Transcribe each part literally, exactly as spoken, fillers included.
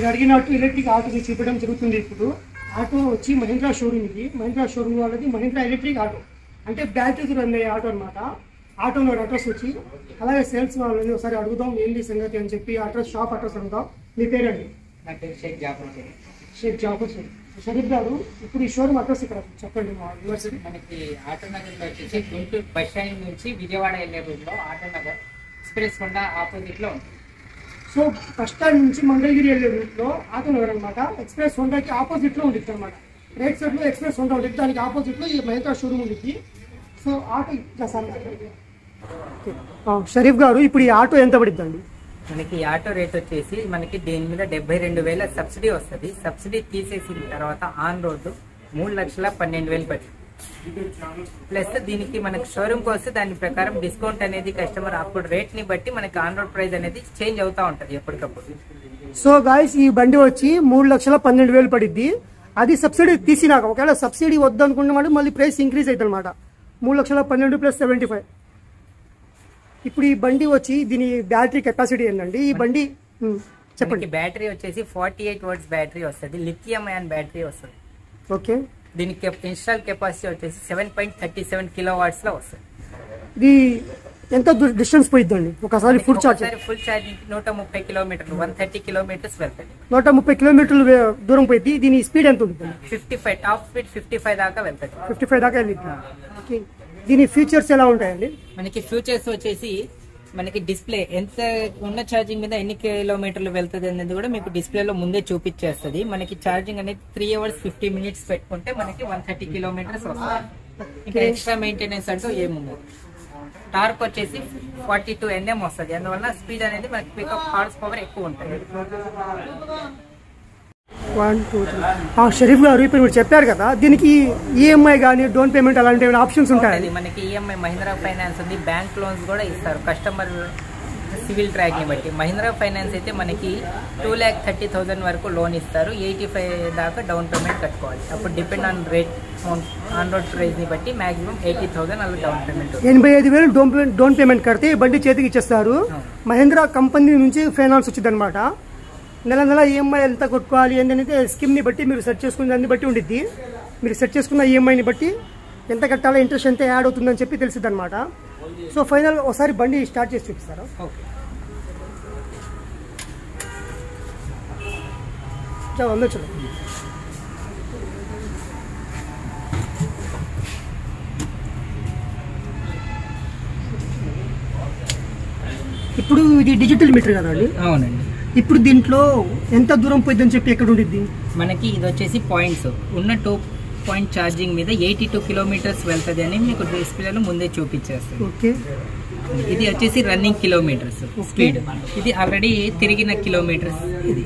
మీరు అడిగినట్టు electric auto చూపించడం జరుగుతుంది. ఇప్పుడు ఆటో వచ్చి మహీంద్రా షోరూమ్, ఇది మహీంద్రా షోరూమ్ వాళ్ళది మహీంద్రా ఎలక్ట్రిక్ ఆటో, అంటే బ్యాటరీతో రన్ అయ్యే ఆటో అనమాట. ఆటో అడ్రస్ వచ్చి, అలాగే సేల్స్ వాళ్ళని ఒకసారి అడుగుదాం ఏంటి సంగతి అని చెప్పి అడ్రస్, షాప్ అడ్రస్ అడుగుదాం. మీ పేరండి? నా పేరు షేక్ జాఫర్. షేక్ జాఫర్ షరీఫ్ గారు, ఇప్పుడు ఈ షోరూమ్ అడ్రస్ ఇక్కడ చెప్పండి. మా యూనివర్సిటీ మనకి ఆటో నగర్లో వచ్చేసి గుంటూరు బస్ స్టాండ్ నుంచి విజయవాడ వెళ్ళే రూట్లో ఆటో నగర్ ఎక్స్ప్రెస్ హోండా ఆపోజిట్లో ఉంటుంది. సో బస్ స్టాండ్ నుంచి మంగళగిరి వెళ్ళే రూట్లో ఆటో నగర్ అనమాట. ఎక్స్ప్రెస్ హోండాకి ఆపోజిట్లో ఉంటుంది అనమాట. రైట్ సైడ్లో ఎక్స్ప్రెస్ హోండా ఉంటుంది, దానికి ఆపోజిట్లో ఈ మహీంద్రా షోరూమ్ ఉంటుంది. సో ఆటో షరీఫ్ గారు, ఇప్పుడు ఈ ఆటో ఎంత పడుతుందండి? మనకి ఆటో రేట్ వచ్చేసి మనకి దీని మీద డెబ్బై రెండు వేల సబ్సిడీ వస్తుంది. సబ్సిడీ తీసేసిన తర్వాత ఆన్ రోడ్డు మూడు లక్షల పన్నెండు వేలు పడుతుంది. ప్లస్ దీనికి మనకి షోరూమ్కి వస్తే దాని ప్రకారం డిస్కౌంట్ అనేది కస్టమర్ అప్పుడు రేట్ ని బట్టి మనకి ఆన్ రోడ్ ప్రైస్ అనేది చేంజ్ అవుతా ఉంటది ఎప్పటికప్పుడు. సో గాయస్, ఈ బండి వచ్చి మూడు లక్షల పన్నెండు వేలు పడిద్ది. అది సబ్సిడీ తీసినాక, ఒకవేళ సబ్సిడీ వద్దనుకున్నమాట మళ్ళీ ప్రైస్ ఇంక్రీజ్ అవుతుంది అనమాట. మూడు లక్షల పన్నెండు ప్లస్ సెవెంటీ ఫైవ్. ఇప్పుడు ఈ బండి వచ్చి దీని బ్యాటరీ కెపాసిటీ ఏంటండి? ఈ బండి చెప్పండి. బ్యాటరీ వచ్చేసి ఫార్టీ ఎయిట్ వర్డ్స్ బ్యాటరీ వస్తుంది, లిథియం అయాన్ బ్యాటరీ వస్తుంది. ఓకే. దీనికి ఇన్స్టాల్ కెపాసిటీ వచ్చేసి seven point thirty seven kilo watts లో వస్తుంది. ఇది ఎంత డిస్టెన్స్ పోయిద్దండి ఒకసారి ఫుల్ ఛార్జ్? ఫుల్ ఛార్జింగ్ నూట ముప్పై కిలోమీటర్లు వన్ థర్టీ కిలోమీటర్స్ వెళ్తుంది. నూట ముప్పై కిలోమీటర్లు దూరం పోయింది. దీని స్పీడ్ ఎంత ఉంటుంది? Fifty five top speed fifty five దాకా వెళ్తుంది. ఫిఫ్టీ ఫైవ్ దాకా వెళ్ళింది. దీని ఫీచర్స్ ఎలా ఉంటాయండి? మనకి ఫీచర్స్ వచ్చేసి మనకి డిస్ప్లే ఎంత ఉన్న ఛార్జింగ్ మీద ఎన్ని కిలోమీటర్లు వెళ్తుంది అనేది కూడా మీకు డిస్ప్లేలో ముందే చూపించేస్తుంది. మనకి ఛార్జింగ్ అనేది త్రీ అవర్స్ ఫిఫ్టీ మినిట్స్ పెట్టుకుంటే మనకి వన్ థర్టీ కిలోమీటర్స్ వస్తుంది. ఇంకా ఎక్స్ట్రా మెయింటెనెన్స్ అంటూ ఏముండదు. టార్క్ వచ్చేసి ఫార్టీ టూ ఎన్ఎం వస్తుంది. అందువల్ల స్పీడ్ అనేది మనకి పికప్ హార్స్ పవర్ ఎక్కువ ఉంటుంది. One two three. షరీఫ్ గారు, ఇప్పుడు మీరు చెప్పారు కదా, దీనికి ఈఎంఐ కానీ డౌన్ పేమెంట్ అలాంటి ఆప్షన్స్ ఉంటాయి? మనకి ఈఎంఐ మహీంద్రా ఫైనాన్స్ ఉంది, బ్యాంక్ లోన్స్ కూడా ఇస్తారు కస్టమర్ సివిల్ ట్రాక్ ని బట్టి. మహీంద్రా ఫైనాన్స్ అయితే మనకి టూ ల్యాక్ థర్టీ థౌసండ్ వరకు లోన్ ఇస్తారు, ఎయిటీ ఫైవ్ దాకా డౌన్ పేమెంట్ కట్టుకోవాలి. అప్పుడు depend on rate on road price ని బట్టి మాక్సిమం ఎయిటీ థౌసండ్ అలా డౌన్ పేమెంట్. ఎనభై ఐదు వేలు డౌన్ డౌన్ పేమెంట్ కడితే బండి చేతికి ఇచ్చేస్తారు. మహీంద్రా కంపెనీ నుంచి ఫైనాన్స్ వచ్చింది అనమాట. నెల నెల ఈఎంఐ ఎంత కొట్టుకోవాలి ఏంటంటే స్కీమ్ని బట్టి మీరు సెట్ చేసుకున్న దాన్ని బట్టి ఉండిద్ది. మీరు సెట్ చేసుకున్న ఈఎంఐని బట్టి ఎంత కట్టాలో, ఇంట్రెస్ట్ ఎంత యాడ్ అవుతుందని చెప్పి తెలిసింది అనమాట. సో ఫైనల్ ఒకసారి బండి స్టార్ట్ చేసి చూపిస్తారా? చలో చలో. ఇప్పుడు ఇది డిజిటల్ మీటర్ కదండి? అవునండి. ఇప్పుడు దీంట్లో ఎంత దూరం పోయిందని చెప్పి ఎక్కడ ఉండిద్ది? మనకి ఇది వచ్చేసి పాయింట్స్ ఉన్న టూ పాయింట్ ఛార్జింగ్ మీద ఎయిటీ టూ కిలోమీటర్స్ వెళ్తుంది అని మీకు డిస్ప్లేలో ముందే చూపించేస్తుంది. ఓకే. ఇది వచ్చేసి రన్నింగ్ కిలోమీటర్స్ స్పీడ్, ఇది ఆల్రెడీ తిరిగిన కిలోమీటర్స్.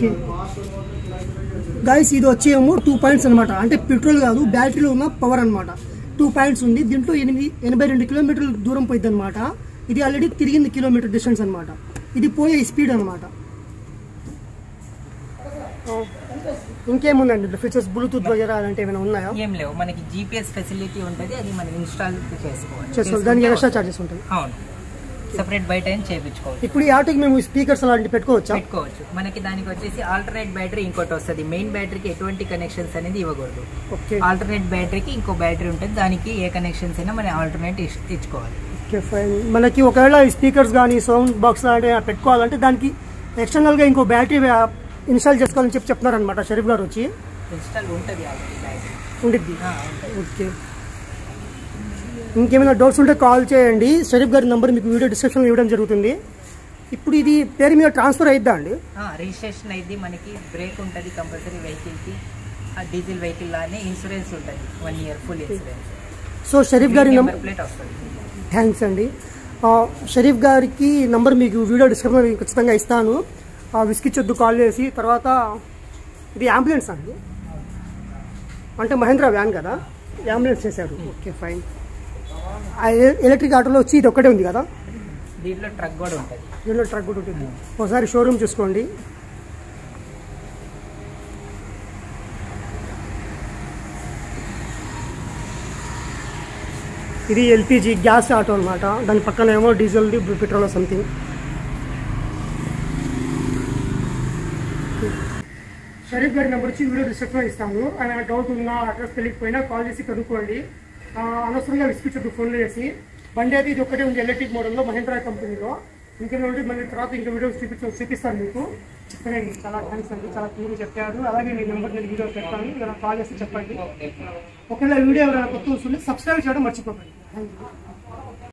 గైస్, ఇది వచ్చేమో టూ పాయింట్స్ అనమాట. అంటే పెట్రోల్ కాదు, బ్యాటరీలో ఉన్న పవర్ అనమాట. టూ పాయింట్స్ ఉంది. దీంట్లో ఎనిమిది ఎనభై రెండు కిలోమీటర్ల దూరం పోయింది అనమాట. ఇది ఆల్రెడీ తిరిగింది కిలోమీటర్ డిస్టెన్స్ అనమాట. ఇది పోయే స్పీడ్ అనమాట. ఇంకేముందండి ఫీచర్స్? బ్లూటూత్ వగేరా అలాంటి ఏమైనా ఉన్నాయా? ఏం లేవు. మనకి జీపీఎస్ ఫెసిలిటీ ఉంటుంది, అది మనం ఇన్స్టాల్ చేసుకోవాలి. చేసుకోవాలి. దానికి ఎక్స్ట్రా చార్జెస్ ఉంటాయి. అవును, సెపరేట్ బయట చేయించుకోవచ్చు. ఇప్పుడు ఈ ఆటోకి మేము స్పీకర్స్ అలాంటివి పెట్టుకోవచ్చా? పెట్టుకోవచ్చు. మనకి దానికి వచ్చేసి ఆల్టర్నేట్ బ్యాటరీ ఇంకోటి వస్తుంది. మెయిన్ బ్యాటరీకి ఎటువంటి కనెక్షన్స్ అనేది ఇవ్వకూడదు. ఆల్టర్నేట్ బ్యాటరీకి ఇంకో బ్యాటరీ ఉంటుంది, దానికి ఏ కనెక్షన్స్ అయినా మనం ఆల్టర్నేట్ ఇచ్చుకోవాలి. Okay fine. మనకి ఒకవేళ స్పీకర్స్ కానీ సౌండ్ బాక్స్ లాంటి పెట్టుకోవాలంటే దానికి ఎక్స్టర్నల్గా ఇంకో బ్యాటరీ ఇన్స్టాల్ చేసుకోవాలని చెప్పి చెప్తున్నారు అనమాట షరీఫ్ గారు వచ్చి. ఇన్స్టాల్ ఉంటుంది, ఉండిద్ది. ఓకే. ఇంకేమైనా డౌట్స్ ఉంటే కాల్ చేయండి. షరీఫ్ గారి నెంబర్ మీకు వీడియో డిస్క్రిప్షన్లో ఇవ్వడం జరుగుతుంది. ఇప్పుడు ఇది పేరు మీద ట్రాన్స్ఫర్ అయిద్దా అండి? రిజిస్ట్రేషన్ అయింది. మనకి బ్రేక్ ఉంటుంది కంపల్సరీ వెహికల్కి, డీజిల్ వెహికల్ లానే ఇన్సూరెన్స్ ఉంటుంది, one year full insurance. So Sharif గారి నెంబర్ ప్లేట్ వస్తుంది. థ్యాంక్స్ అండి. షరీఫ్ గారికి నంబర్ మీకు వీడియో డిస్క్రిప్షన్లో ఖచ్చితంగా ఇస్తాను. విసికిచ్చొద్దు కాల్ చేసి. తర్వాత ఇది అంబులెన్స్ అండి, అంటే మహేంద్రా వ్యాన్ కదా, అంబులెన్స్ చేశారు. Okay fine. ఎలక్ట్రిక్ ఆటోలో వచ్చి ఇది ఒక్కటే ఉంది కదా? దీంట్లో ట్రక్ కూడా ఉంటుంది. దీంట్లో ట్రక్ కూడా ఉంటుంది. ఒకసారి షోరూమ్ చూసుకోండి. ఇది ఎల్పిజి గ్యాస్ ఆటో అనమాట. దాని పక్కన ఏమో డీజిల్ది, పెట్రోల్ సంథింగ్. షరీఫ్ గారి నెంబర్ వచ్చి వీడియో డిస్క్రిప్షన్లో ఇస్తాను. ఆయన డౌట్ ఉన్నా అడ్రస్ తెలియకపోయినా కాల్ చేసి కనుక్కోండి. అనవసరంగా విసిపించద్దు ఫోన్లో చేసి. బండి అయితే ఇది ఒకటే ఉంది ఎలక్ట్రిక్ మోడల్లో మహేంద్రా కంపెనీలో. ఇంకేదో ఉంటే మళ్ళీ తర్వాత ఇంకా వీడియోస్ చూపించ చూపిస్తాను మీకు. సరే చాలా థ్యాంక్స్ అండి, చాలా క్లియర్గా చెప్పారు. అలాగే మీ నెంబర్ నేను వీడియో పెడతాను, ఇలా కాల్ చేసి చెప్పండి. ఒకవేళ వీడియో ఎవరైనా కొత్త వస్తుంది సబ్స్క్రైబ్ చేయడం మర్చిపోకండి. Thank you.